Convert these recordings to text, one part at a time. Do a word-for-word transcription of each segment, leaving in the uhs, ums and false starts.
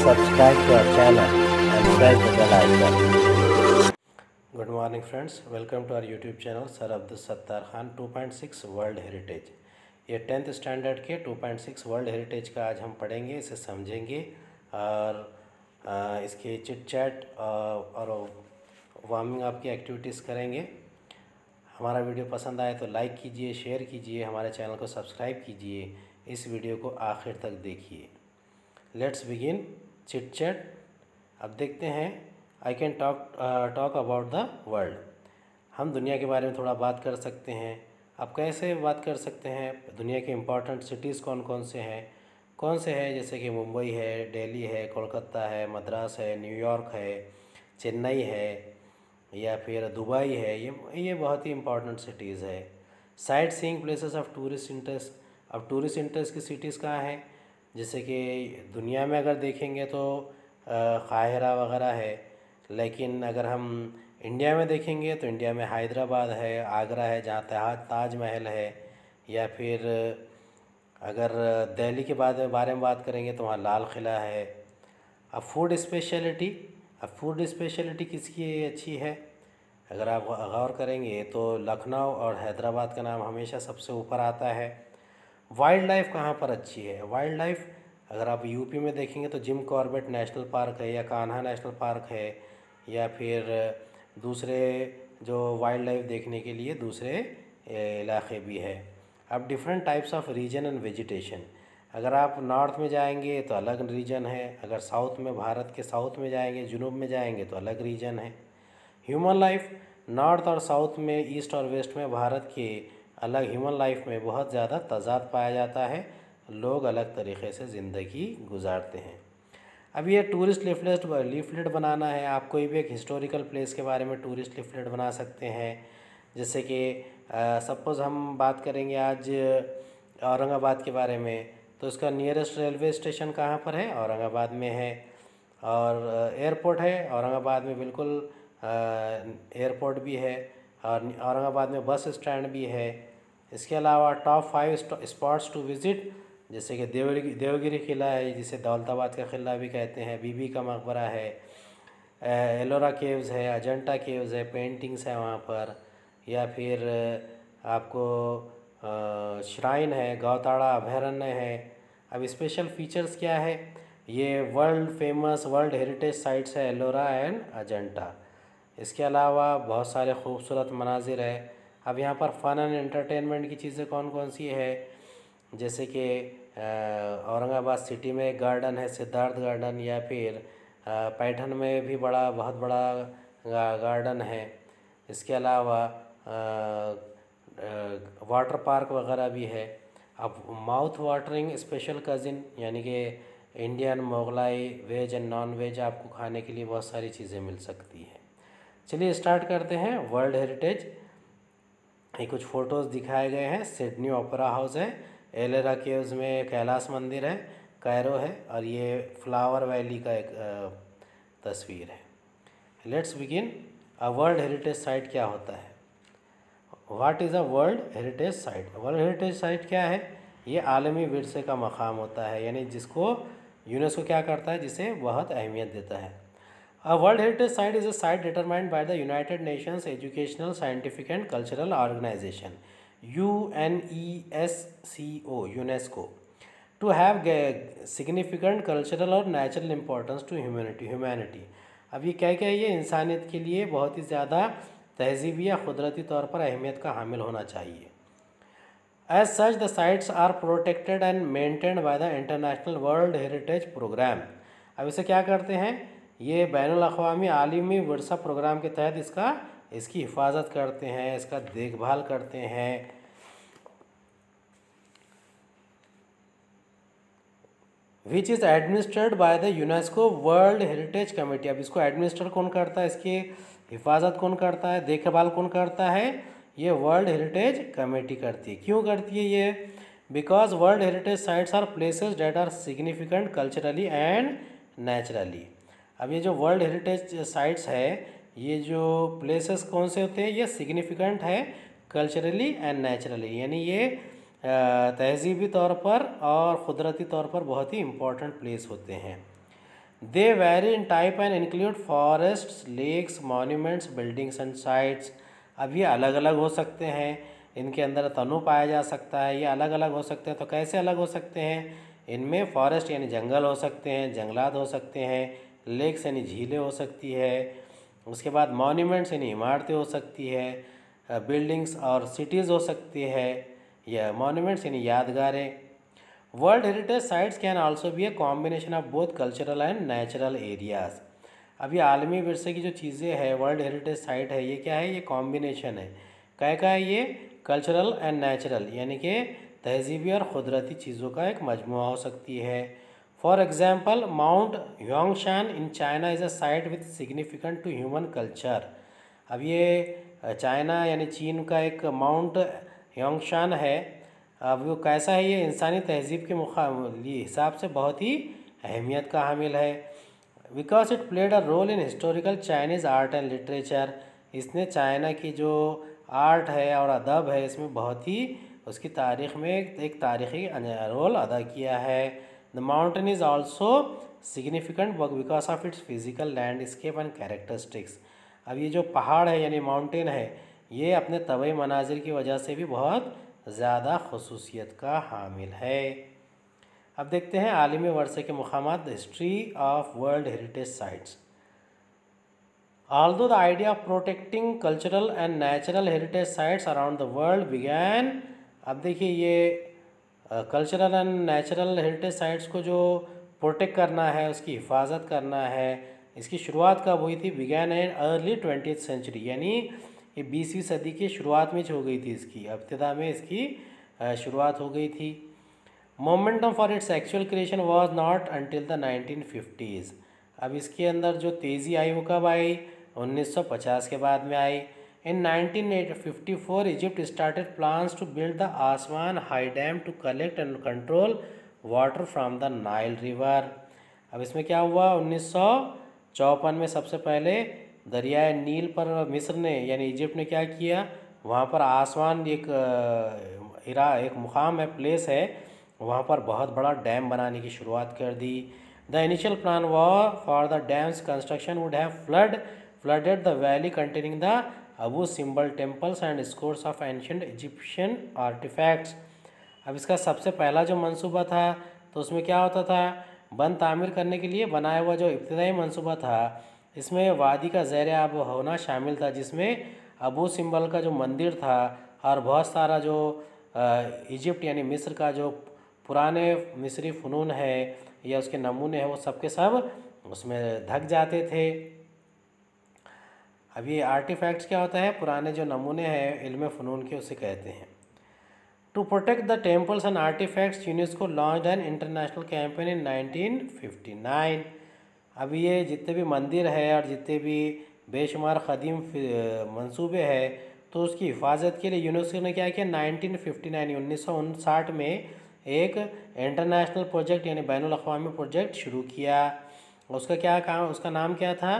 subscribe to our channel and press the bell icon. Good morning friends, welcome to our YouTube channel Sir Abdul Sattar Khan two point six world heritage. ये tenth standard के two point six world heritage का आज हम पढ़ेंगे, इसे समझेंगे और आ, इसके चिट चैट और वार्मिंग अप की एक्टिविटीज़ करेंगे। हमारा वीडियो पसंद आए तो लाइक कीजिए, शेयर कीजिए, हमारे चैनल को सब्सक्राइब कीजिए, इस वीडियो को आखिर तक देखिए। Let's begin chit chat. अब देखते हैं I can talk talk about the world. हम दुनिया के बारे में थोड़ा बात कर सकते हैं। अब कैसे बात कर सकते हैं? दुनिया के इम्पोर्टेंट सिटीज़ कौन कौन से हैं, कौन से हैं, जैसे कि मुंबई है, दिल्ली है, कोलकाता है, मद्रास है, न्यूयॉर्क है, चेन्नई है या फिर दुबई है। ये ये बहुत ही इम्पोर्टेंट सिटीज़ है। Sightseeing places of tourist interest. अब टूरिस्ट इंटरेस्ट की सिटीज़ कहाँ हैं? जैसे कि दुनिया में अगर देखेंगे तो काहिरा वगैरह है, लेकिन अगर हम इंडिया में देखेंगे तो इंडिया में हैदराबाद है, आगरा है जहाँ ताज ताजमहल है, या फिर अगर दिल्ली के बाद बारे में बात करेंगे तो वहाँ लाल किला है। अब फूड स्पेशलिटी, अब फूड स्पेशलिटी किसकी अच्छी है? अगर आप गौर करेंगे तो लखनऊ और हैदराबाद का नाम हमेशा सबसे ऊपर आता है। वाइल्ड लाइफ कहाँ पर अच्छी है? वाइल्ड लाइफ अगर आप यूपी में देखेंगे तो जिम कॉर्बेट नेशनल पार्क है, या कान्हा नेशनल पार्क है, या फिर दूसरे जो वाइल्ड लाइफ देखने के लिए दूसरे इलाके भी है। अब different types of region and vegetation. अगर आप नॉर्थ में जाएंगे तो अलग रीजन है, अगर साउथ में, भारत के साउथ में जाएंगे, जुनूब में जाएंगे तो अलग रीजन है। ह्यूमन लाइफ, नॉर्थ और साउथ में, ईस्ट और वेस्ट में भारत के अलग ह्यूमन लाइफ में बहुत ज़्यादा तजाद पाया जाता है। लोग अलग तरीक़े से ज़िंदगी गुजारते हैं। अब ये टूरिस्ट लीफलेट लीफलेट बनाना है। आप कोई भी एक हिस्टोरिकल प्लेस के बारे में टूरिस्ट लीफलेट बना सकते हैं। जैसे कि सपोज़ हम बात करेंगे आज औरंगाबाद के बारे में, तो इसका नियरेस्ट रेलवे स्टेशन कहाँ पर है? औरंगाबाद में है। और एयरपोर्ट है औरंगाबाद में, बिल्कुल एयरपोर्ट भी है, और औरंगाबाद में बस स्टैंड भी है। इसके अलावा top five spots to visit, जैसे कि देवगिरी देवगिरी किला है, जिसे दौलताबाद का किला भी कहते हैं, बीबी का मकबरा है, एलोरा केव्स है, अजंता केव्स है, पेंटिंग्स है वहाँ पर, या फिर आपको श्राइन है, गौताड़ा अभयारण्य है। अब स्पेशल फीचर्स क्या है? ये world famous world heritage sites है एलोरा एंड अजंता। इसके अलावा बहुत सारे खूबसूरत मनाजिर है। अब यहाँ पर फ़न एंड एंटरटेनमेंट की चीज़ें कौन कौन सी है? जैसे कि औरंगाबाद सिटी में एक गार्डन है, सिद्धार्थ गार्डन, या फिर पैठन में भी बड़ा बहुत बड़ा गार्डन है। इसके अलावा वाटर पार्क वगैरह भी है। अब माउथ वाटरिंग स्पेशल कज़िन, यानी कि Indian, Mughlai, veg and non veg आपको खाने के लिए बहुत सारी चीज़ें मिल सकती हैं। चलिए स्टार्ट करते हैं। वर्ल्ड हेरिटेज, ये कुछ फ़ोटोज़ दिखाए गए हैं। सिडनी ओपेरा हाउस है, एलोरा केव्स में कैलाश मंदिर है, कायरो है, और ये फ्लावर वैली का एक तस्वीर है। Let's begin. A world heritage site क्या होता है? What is a world heritage site? World heritage site क्या है? ये आलमी विरसे का मकाम होता है, यानी जिसको यूनेस्को क्या करता है, जिसे बहुत अहमियत देता है। A World Heritage Site is a site determined by the United Nations Educational, Scientific and Cultural Organization (U N E S C O) UNESCO to have significant cultural और natural importance to humanity. Humanity. अब ये क्या क्या है? ये इंसानियत के लिए बहुत ही ज़्यादा तहज़ीबी या क़ुदरती तौर पर अहमियत का हामिल होना चाहिए। As such, the sites are protected and maintained by the International World Heritage Program. अब इसे क्या करते हैं? ये बैनुल अक़वामी आलमी विरसा प्रोग्राम के तहत इसका इसकी हिफाजत करते हैं, इसका देखभाल करते हैं। Which is administered by the UNESCO world heritage committee. अब इसको एडमिनिस्टर कौन करता है, इसकी हिफाजत कौन करता है, देखभाल कौन करता है? ये वर्ल्ड हेरिटेज कमेटी करती है। क्यों करती है ये? Because world heritage sites are places that are significant culturally and naturally. अब ये जो वर्ल्ड हेरिटेज साइट्स है, ये जो प्लेसेस कौन से होते हैं? ये सिग्निफिकेंट है कल्चरली एंड नेचुरली, यानी ये तहज़ीबी तौर पर और क़ुदरती तौर पर बहुत ही इम्पोर्टेंट प्लेस होते हैं। They vary in type and include forests, lakes, monuments, buildings and sites. अब ये अलग अलग हो सकते हैं, इनके अंदर तनु पाया जा सकता है, ये अलग अलग हो सकते हैं। तो कैसे अलग हो सकते हैं? इनमें फॉरेस्ट यानी जंगल हो सकते हैं, जंगलात हो सकते हैं, लेक्स यानी झीलें हो सकती है, उसके बाद मॉन्यूमेंट्स यानी इमारतें हो सकती है, बिल्डिंग्स और सिटीज़ हो सकती है, या मॉन्यूमेंट्स यानी यादगारें। World heritage sites can also be a combination of both cultural and natural areas. अब ये आलमी विरसे की जो चीज़ें हैं, वर्ल्ड हेरिटेज साइट है, ये क्या है? ये कॉम्बिनेशन है। क्या क्या है ये? कल्चरल एंड नेचुरल, यानी कि तहजीबी और क़ुदरती चीज़ों का एक मजमुआ हो सकती है। For example, mount Huangshan in China is a site with significant to human culture. अब ये चाइना यानी चीन का एक माउंट ह्योंगशान है। अब वो कैसा है? ये इंसानी तहजीब के मुकाबले हिसाब से बहुत ही अहमियत का हामिल है। Because it played a role in historical Chinese art and literature. इसने चाइना की जो आर्ट है और अदब है, इसमें बहुत ही उसकी तारीख़ में एक तारीख़ी रोल अदा किया है। The mountain is also significant because of its physical landscape and characteristics. अब ये जो पहाड़ है यानी माउंटेन है, ये अपने तबई मनाजिर की वजह से भी बहुत ज़्यादा खसूसियत का हामिल है। अब देखते हैं आलमी वर्षे के मुकामात, the history of world heritage sites. Although the idea of protecting cultural and natural heritage sites around the world began, अब देखिए ये cultural and natural heritage sites को जो प्रोटेक्ट करना है, उसकी हिफाजत करना है, इसकी शुरुआत कब हुई थी? Began in early twenty century, यानी ये बीसवीं सदी की शुरुआत में हो गई थी। इसकी इब्तिदा में इसकी शुरुआत हो गई थी। Momentum for its actual creation was not until the nineteen fifties. अब इसके अंदर जो तेज़ी आई वो कब आई? उन्नीस सौ पचास के बाद में आई। In nineteen fifty four Egypt started plans to build the Aswan high dam to collect and control water from the Nile river. अब इसमें क्या हुआ? उन्नीस सौ चौपन में सबसे पहले दरियाए नील पर मिस्र ने यानी इजिप्ट ने क्या किया? वहाँ पर आसवान एक इरा एक मुकाम है, प्लेस है, वहाँ पर बहुत बड़ा डैम बनाने की शुरुआत कर दी। The initial plan was for the dam's construction would have flood flooded the valley containing the Abu Simbel temples and scores of ancient Egyptian artifacts। अब इसका सबसे पहला जो मंसूबा था तो उसमें क्या होता था? बंद तामीर करने के लिए बनाया हुआ जो इब्तिदाई मंसूबा था, इसमें वादी का ज़ैर आब होना शामिल था, जिसमें अबू सिम्बल का जो मंदिर था और बहुत सारा जो इजिप्ट यानी मिस्र का जो पुराने मिस्री फ़नून है या उसके नमूने हैं, वो सब के सब उसमें ढक जाते थे। अब ये आर्टिफैक्ट्स क्या होता है? पुराने जो नमूने हैं इल्म फ़नून के, उसे कहते हैं। To protect the temples and artifacts, UNESCO launched an international campaign in nineteen fifty nine. अब ये जितने भी मंदिर है और जितने भी बेशुमार क़दीम मंसूबे हैं, तो उसकी हिफाजत के लिए यूनेस्को ने क्या किया? नाइनटीन फिफ्टी नाइन उन्नीस सौ उनसाठ में एक इंटरनेशनल प्रोजेक्ट यानी बैनुल अक़वामी प्रोजेक्ट शुरू किया। उसका क्या काम, उसका नाम क्या था?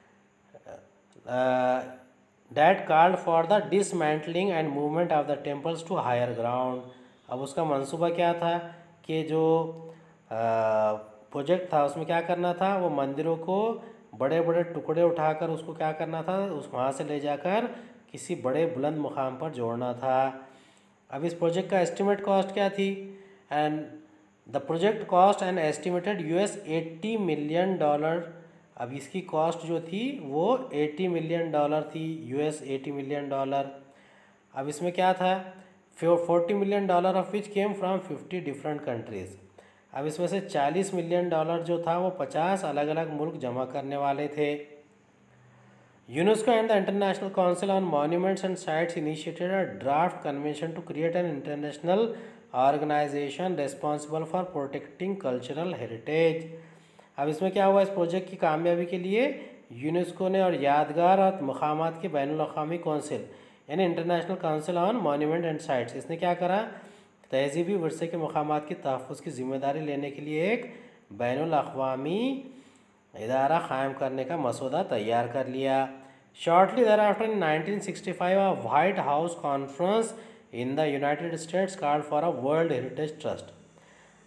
That called for the dismantling and movement of the temples to higher ground. अब उसका मंसूबा क्या था कि जो प्रोजेक्ट था उसमें क्या करना था? वो मंदिरों को बड़े बड़े टुकड़े उठाकर उसको क्या करना था? उस वहाँ से ले जाकर किसी बड़े बुलंद मुकाम पर जोड़ना था। अब इस प्रोजेक्ट का एस्टिमेट कॉस्ट क्या थी? And the project cost and estimated US eighty million dollar. अब इसकी कॉस्ट जो थी वो अस्सी मिलियन डॉलर थी, यूएस अस्सी मिलियन डॉलर। अब इसमें क्या था? Forty million dollar of which came from fifty different countries. अब इसमें से चालीस मिलियन डॉलर जो था वो पचास अलग अलग मुल्क जमा करने वाले थे। UNESCO and the international council on monuments and sites initiated a draft convention to create an international organisation responsible for protecting cultural heritage. अब इसमें क्या हुआ? इस प्रोजेक्ट की कामयाबी के लिए यूनेस्को ने और यादगार और मकामात के बैनुल अक़वामी कौंसिल यानी international council on monument and sites, इसने क्या करा? तहजीबी वर्षे के मकामात की तहफ़्फ़ुज़ की ज़िम्मेदारी लेने के लिए एक बैनुल अक़वामी इदारा क़ायम करने का मसौदा तैयार कर लिया। Shortly thereafter in nineteen sixty five a White House conference in the United States called for a world heritage trust.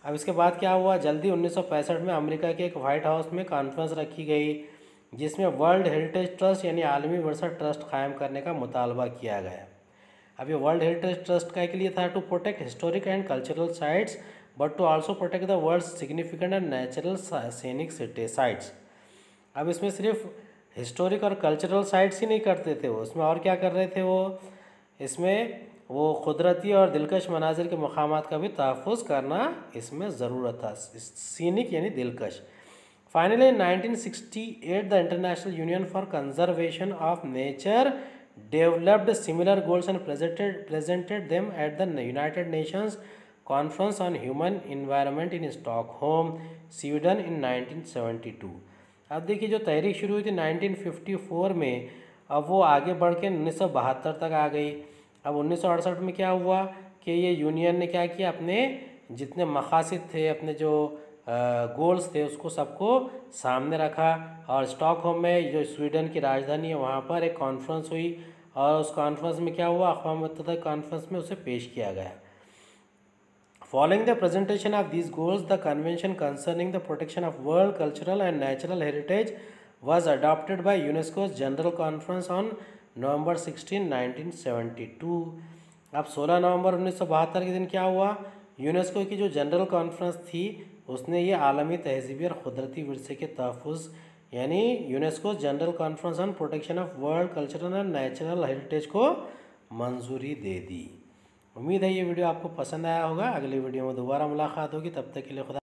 अब इसके बाद क्या हुआ, जल्दी उन्नीस सौ पैंसठ में अमेरिका के एक वाइट हाउस में कॉन्फ्रेंस रखी गई जिसमें वर्ल्ड हेरिटेज ट्रस्ट यानी आलमी विरासत ट्रस्ट कायम करने का मुतालबा किया गया। अब ये वर्ल्ड हेरिटेज ट्रस्ट का के लिए था to protect historic and cultural sites but to also protect the world significant and natural scenic sites. अब इसमें सिर्फ हिस्टोरिक और कल्चरल साइट्स ही नहीं करते थे वो, उसमें और क्या कर रहे थे वो, इसमें वो कुदरती और दिलकश मनाजिर के मकामात का भी तहफ़्फ़ुज़ करना इसमें ज़रूरत था, सीनिक यानी दिलकश। Finally in nineteen sixty eight the international union for conservation of nature developed similar goals and presented presented them at the United Nations conference on human environment in Stockholm Sweden in nineteen seventy two. अब देखिए जो तहरीक शुरू हुई थी nineteen fifty four में, अब वो आगे बढ़ के उन्नीस सौ बहत्तर तक आ गई। अब उन्नीस सौ अड़सठ में क्या हुआ कि ये यूनियन ने क्या किया, अपने जितने मकासद थे, अपने जो गोल्स थे उसको सबको सामने रखा और स्टॉकहोम में जो स्वीडन की राजधानी है वहाँ पर एक कॉन्फ्रेंस हुई और उस कॉन्फ्रेंस में क्या हुआ, अक़वाम मुत्तहिदा कॉन्फ्रेंस में उसे पेश किया गया। Following the presentation of these goals, the Convention concerning the protection of world cultural and natural heritage was adopted by UNESCO's General Conference on November sixteenth, nineteen seventy-two. अब सोलह नवंबर उन्नीस सौ बहत्तर के दिन क्या हुआ, यूनेस्को की जो जनरल कॉन्फ्रेंस थी उसने ये आलमी तहजीबी और कुदरती विरसे के तहफ़्फ़ुज़ यानी UNESCO general conference on protection of world cultural and natural heritage को मंजूरी दे दी। उम्मीद है ये वीडियो आपको पसंद आया होगा। अगली वीडियो में दोबारा मुलाकात होगी, तब तक के लिए खुदा।